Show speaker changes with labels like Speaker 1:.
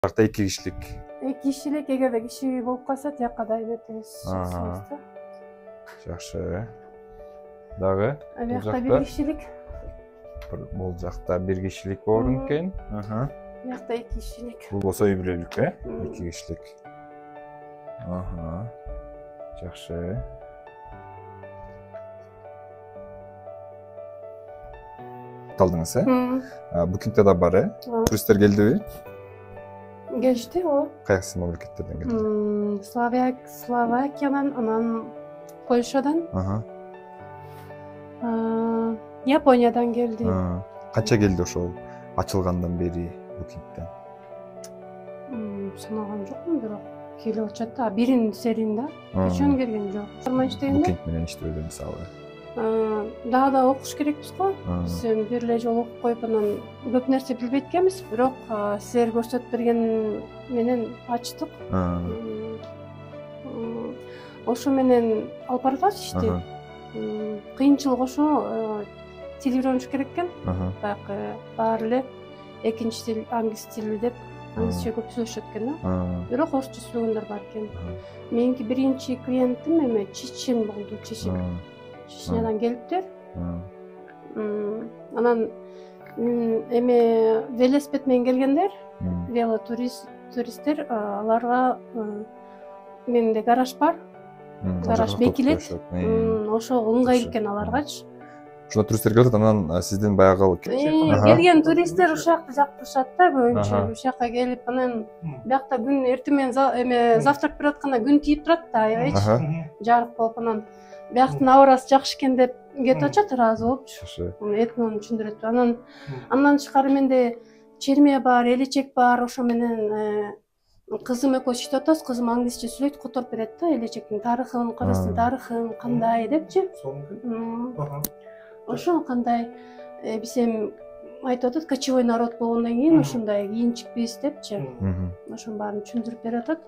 Speaker 1: Бакта 2 кишилик.
Speaker 2: 2 кишилик, эгерде киши болуп калса тияка дайым этебиз.
Speaker 1: Жакшы. Дагы?
Speaker 2: Биякта 1 кишилик.
Speaker 1: Бул жакта 1 кишилик орун экен.
Speaker 2: Биякта 2 кишилик.
Speaker 1: Бул болсо үй бүлөлүк, 2 кишилик. Жакшы. Талдыңыз, Букингде да бар, Туристтер келдиби?
Speaker 2: Келишти,
Speaker 1: Кайсы мамлекеттерден келди?
Speaker 2: Словакиядан, анан Польшадан, Япониядан келди.
Speaker 1: Канча келди ошол ачылгандан бери Букингден?
Speaker 2: Санаган жокмун, бирок келип атышат да. Биринин серийинде кечен келген жок.
Speaker 1: Букинг менен иштөөдө мисалы.
Speaker 2: Дагы да окуш керекпиз го. Биз бир эле жолу окуп коюп анан көп нерсе билбейт экенбиз, бирок силер көрсөтүп берген менен ачтык. Ошо менен алып баратабыз ишти. Кыйынчылык ошо тил үйрөнүш керек экен. Баягы баары эле экинчи тил англис тили деп англисче көп сүйлөшөт экен да. Бирок орусча сүйлөгөндөр бар экен. Меники биринчи клиентим эме чечен болду, Чечнядан келиптир. Анан эме велосипед менен келгендер, велотуристтер, аларга менде гараж бар. Гараж бекилет. Ошо ыңгайлуу экен аларгачы.
Speaker 1: Ошондо туристтер келип атат, анан сиздин баягы
Speaker 2: келген туристтер ушакты жактырышат да көбүнчө. Ушакка келип, анан биякта күн эртең менен эме завтрак берип атканда күн тийип турат да, аябайчы. Жарык болуп, анан бияктын абарасы жакшы экен деп кетип атышат, ыраазы болупчу. Этнон түшүндүрөт. Андан тышкары менде черме бар, элечек бар, ошо менен кызым экөөбүз иштеп атабыз. Кызым англисче сүйлөйт, которуп берет да, элечектин тарыхын, кыргыздын тарыхын кандай депчи. Ошо кандай биз эми айтып атат, кочевой народ болгондон кийин ошондой кийинчикпиз депчи. Ошонун баарын түшүндүрүп берип атат.